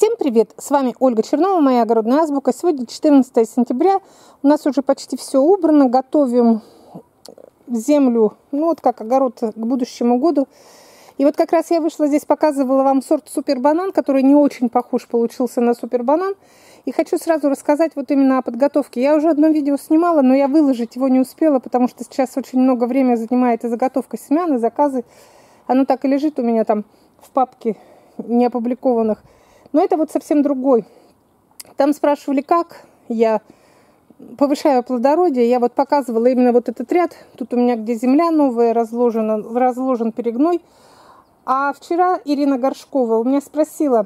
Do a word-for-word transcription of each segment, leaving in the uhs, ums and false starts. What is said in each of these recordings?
Всем привет! С вами Ольга Чернова, моя огородная азбука. Сегодня четырнадцатое сентября. У нас уже почти все убрано. Готовим землю, ну вот как огород к будущему году. И вот как раз я вышла здесь, показывала вам сорт Супер Банан, который не очень похож получился на Супер Банан. И хочу сразу рассказать вот именно о подготовке. Я уже одно видео снимала, но я выложить его не успела, потому что сейчас очень много времени занимает и заготовка семян, и заказы. Оно так и лежит у меня там в папке неопубликованных. Но это вот совсем другой. Там спрашивали, как я повышаю плодородие. Я вот показывала именно вот этот ряд. Тут у меня где земля новая разложена, разложен перегной. А вчера Ирина Горшкова у меня спросила,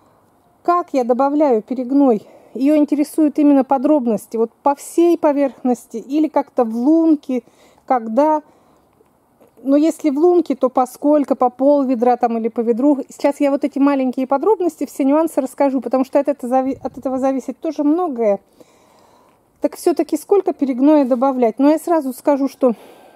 как я добавляю перегной. Ее интересуют именно подробности. Вот по всей поверхности или как-то в лунке, когда... Но если в лунке, то по сколько, по пол ведра там или по ведру. Сейчас я вот эти маленькие подробности, все нюансы расскажу, потому что от этого, от этого зависит тоже многое. Так все-таки сколько перегноя добавлять? Но я сразу скажу, что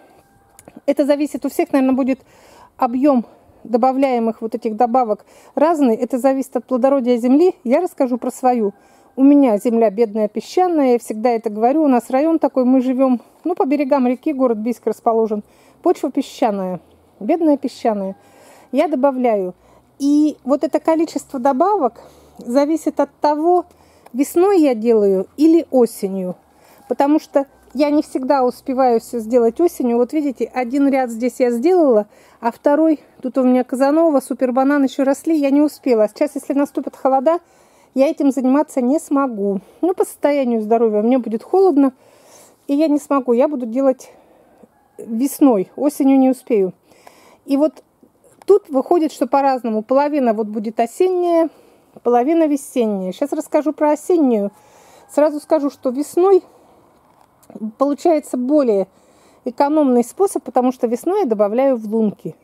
это зависит, у всех, наверное, будет объем добавляемых вот этих добавок разный. Это зависит от плодородия земли. Я расскажу про свою. У меня земля бедная, песчаная, я всегда это говорю. У нас район такой, мы живем, ну, по берегам реки, город Бийск расположен. Почва песчаная, бедная песчаная. Я добавляю. И вот это количество добавок зависит от того, весной я делаю или осенью. Потому что я не всегда успеваю все сделать осенью. Вот видите, один ряд здесь я сделала, а второй, тут у меня Казанова, Супер Банан еще росли, я не успела. Сейчас, если наступят холода, я этим заниматься не смогу. Ну, по состоянию здоровья мне будет холодно, и я не смогу. Я буду делать... весной, осенью не успею. И вот тут выходит, что по-разному. Половина вот будет осенняя, половина весенняя. Сейчас расскажу про осеннюю. Сразу скажу, что весной получается более экономный способ, потому что весной я добавляю в лунки.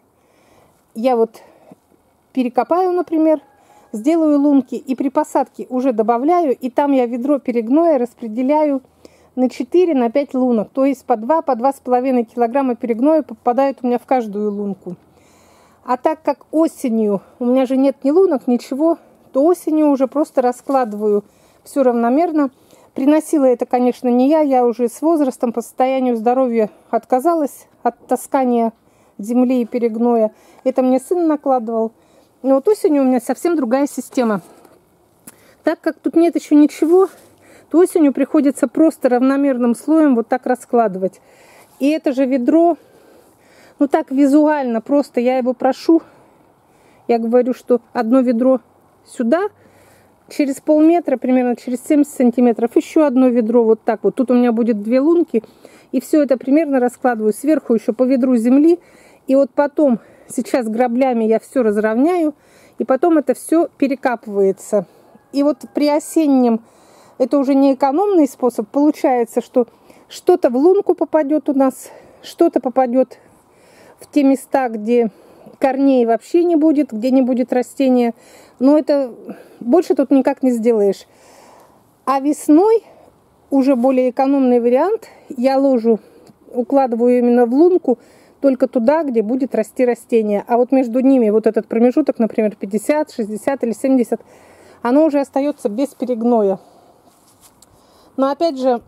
Я вот перекопаю, например, сделаю лунки и при посадке уже добавляю, и там я ведро перегноя распределяю на четыре, на пять лунок. То есть по два, по два с половиной килограмма перегноя попадает у меня в каждую лунку. А так как осенью у меня же нет ни лунок, ничего, то осенью уже просто раскладываю все равномерно. Приносила это, конечно, не я. Я уже с возрастом по состоянию здоровья отказалась от таскания земли и перегноя. Это мне сын накладывал. Но вот осенью у меня совсем другая система. Так как тут нет еще ничего, то осенью приходится просто равномерным слоем вот так раскладывать. И это же ведро, ну так визуально просто я его прошу. Я говорю, что одно ведро сюда, через полметра, примерно через семьдесят сантиметров, еще одно ведро вот так вот. Тут у меня будет две лунки. И все это примерно раскладываю сверху еще по ведру земли. И вот потом, сейчас граблями я все разровняю. И потом это все перекапывается. И вот при осеннем... Это уже не экономный способ. Получается, что что-то в лунку попадет у нас, что-то попадет в те места, где корней вообще не будет, где не будет растения. Но это больше тут никак не сделаешь. А весной уже более экономный вариант. Я ложу, укладываю именно в лунку, только туда, где будет расти растение. А вот между ними вот этот промежуток, например, пятьдесят, шестьдесят или семьдесят, оно уже остается без перегноя. Но опять же,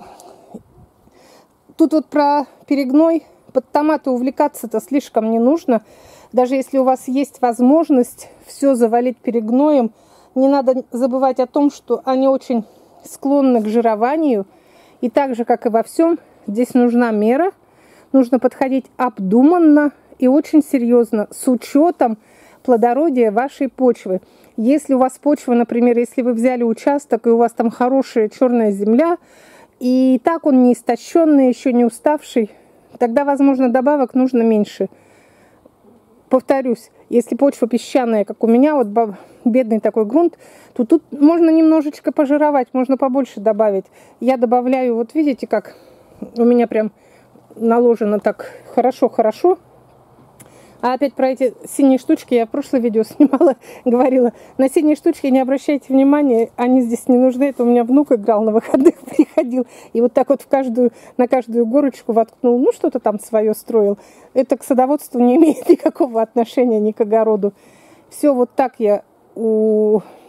тут вот про перегной, под томаты увлекаться-то слишком не нужно. Даже если у вас есть возможность все завалить перегноем, не надо забывать о том, что они очень склонны к жированию. И так же, как и во всем, здесь нужна мера. Нужно подходить обдуманно и очень серьезно, с учетом плодородия вашей почвы. Если у вас почва, например, если вы взяли участок, и у вас там хорошая черная земля, и так он не истощенный, еще не уставший, тогда, возможно, добавок нужно меньше. Повторюсь, если почва песчаная, как у меня, вот бедный такой грунт, то тут можно немножечко пожировать, можно побольше добавить. Я добавляю, вот видите, как у меня прям наложено так хорошо-хорошо. А опять про эти синие штучки я в прошлое видео снимала, говорила, на синие штучки не обращайте внимания, они здесь не нужны. Это у меня внук играл на выходных, приходил, и вот так вот в каждую, на каждую горочку воткнул, ну что-то там свое строил. Это к садоводству не имеет никакого отношения, ни к огороду. Все вот так я у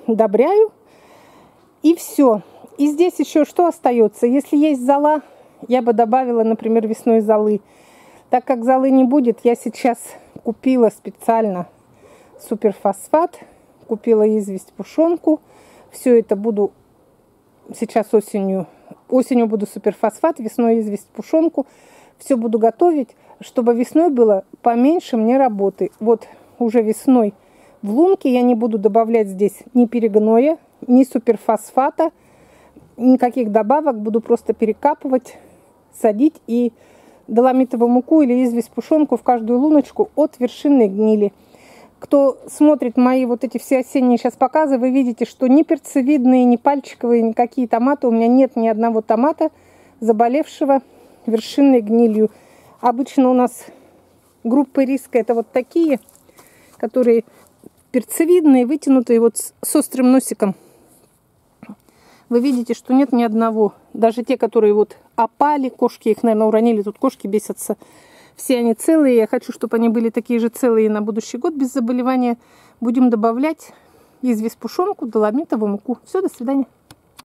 удобряю. И все. И здесь еще что остается? Если есть зола, я бы добавила, например, весной золы. Так как золы не будет, я сейчас купила специально суперфосфат, купила известь, пушонку. Все это буду сейчас осенью. Осенью буду суперфосфат, весной известь, пушонку. Все буду готовить, чтобы весной было поменьше мне работы. Вот уже весной в лунке я не буду добавлять здесь ни перегноя, ни суперфосфата, никаких добавок. Буду просто перекапывать, садить и доломитовую муку или известь, пушонку в каждую луночку от вершинной гнили. Кто смотрит мои вот эти все осенние сейчас показы, вы видите, что ни перцевидные, ни пальчиковые, никакие томаты. У меня нет ни одного томата, заболевшего вершинной гнилью. Обычно у нас группы риска это вот такие, которые перцевидные, вытянутые вот с острым носиком. Вы видите, что нет ни одного. Даже те, которые вот опали, кошки их, наверное, уронили. Тут кошки бесятся. Все они целые. Я хочу, чтобы они были такие же целые на будущий год без заболевания. Будем добавлять известь, пушонку, доломитовую муку. Все, до свидания.